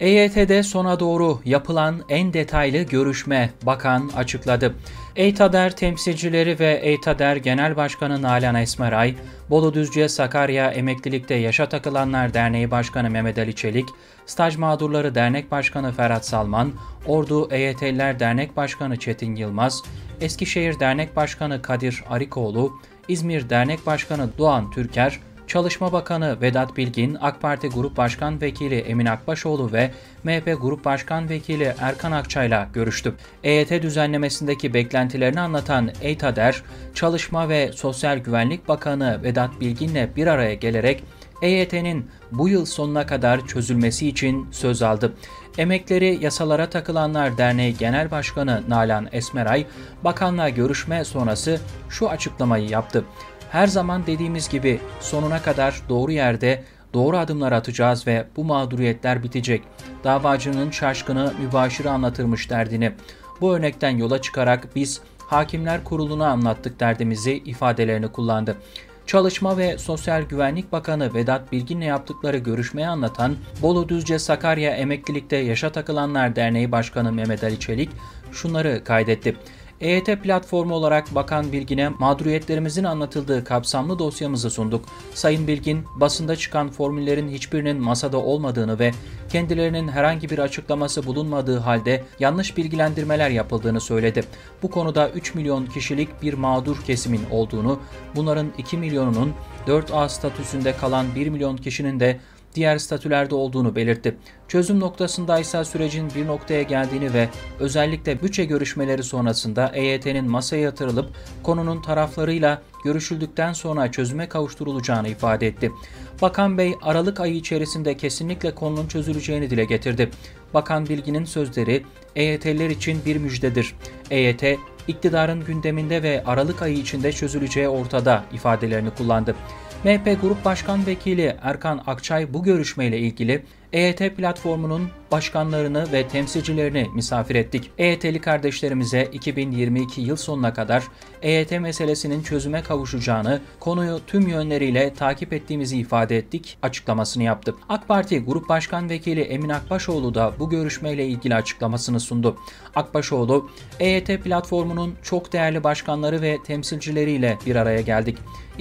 EYT'de sona doğru yapılan en detaylı görüşme Bakan açıkladı. EYTADER temsilcileri ve EYTADER Genel Başkanı Nalan Esmeray, Bolu Düzce Sakarya Emeklilikte Yaşa Takılanlar Derneği Başkanı Mehmet Ali Çelik, Staj Mağdurları Dernek Başkanı Ferhat Salman, Ordu EYT'liler Dernek Başkanı Çetin Yılmaz, Eskişehir Dernek Başkanı Kadir Arikoğlu, İzmir Dernek Başkanı Doğan Türker, Çalışma Bakanı Vedat Bilgin, AK Parti Grup Başkan Vekili Emin Akbaşoğlu ve MHP Grup Başkan Vekili Erkan Akçay'la görüştü. EYT düzenlemesindeki beklentilerini anlatan EYTADER, Çalışma ve Sosyal Güvenlik Bakanı Vedat Bilgin'le bir araya gelerek EYT'nin bu yıl sonuna kadar çözülmesi için söz aldı. Emekleri Yasalara Takılanlar Derneği Genel Başkanı Nalan Esmeray, bakanla görüşme sonrası şu açıklamayı yaptı. Her zaman dediğimiz gibi sonuna kadar doğru yerde doğru adımlar atacağız ve bu mağduriyetler bitecek. Davacının şaşkını mübaşiri anlatırmış derdini. Bu örnekten yola çıkarak biz Hakimler Kurulu'na anlattık derdimizi ifadelerini kullandı. Çalışma ve Sosyal Güvenlik Bakanı Vedat Bilgin'le yaptıkları görüşmeyi anlatan Bolu Düzce Sakarya Emeklilikte Yaşa Takılanlar Derneği Başkanı Mehmet Ali Çelik şunları kaydetti. EYT platformu olarak Bakan Bilgin'e mağduriyetlerimizin anlatıldığı kapsamlı dosyamızı sunduk. Sayın Bilgin, basında çıkan formüllerin hiçbirinin masada olmadığını ve kendilerinin herhangi bir açıklaması bulunmadığı halde yanlış bilgilendirmeler yapıldığını söyledi. Bu konuda 3 milyon kişilik bir mağdur kesimin olduğunu, bunların 2 milyonunun 4A statüsünde kalan 1 milyon kişinin de diğer statülerde olduğunu belirtti. Çözüm noktasındaysa sürecin bir noktaya geldiğini ve özellikle bütçe görüşmeleri sonrasında EYT'nin masaya yatırılıp konunun taraflarıyla görüşüldükten sonra çözüme kavuşturulacağını ifade etti. Bakan Bey, Aralık ayı içerisinde kesinlikle konunun çözüleceğini dile getirdi. Bakan Bilgin'in sözleri EYT'liler için bir müjdedir. EYT, iktidarın gündeminde ve Aralık ayı içinde çözüleceği ortada ifadelerini kullandı. MHP Grup Başkan Vekili Erkan Akçay bu görüşmeyle ilgili EYT platformunun başkanlarını ve temsilcilerini misafir ettik. EYT'li kardeşlerimize 2022 yıl sonuna kadar EYT meselesinin çözüme kavuşacağını, konuyu tüm yönleriyle takip ettiğimizi ifade ettik açıklamasını yaptı. AK Parti Grup Başkan Vekili Emin Akbaşoğlu da bu görüşmeyle ilgili açıklamasını sundu. Akbaşoğlu, EYT platformunun çok değerli başkanları ve temsilcileriyle bir araya geldik.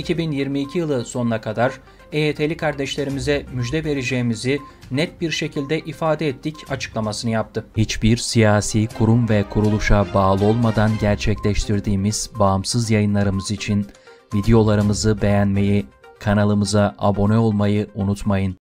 2022 yılı sonuna kadar EYT'li kardeşlerimize müjde vereceğimizi net bir şekilde ifade ettik açıklamasını yaptı. Hiçbir siyasi kurum ve kuruluşa bağlı olmadan gerçekleştirdiğimiz bağımsız yayınlarımız için videolarımızı beğenmeyi, kanalımıza abone olmayı unutmayın.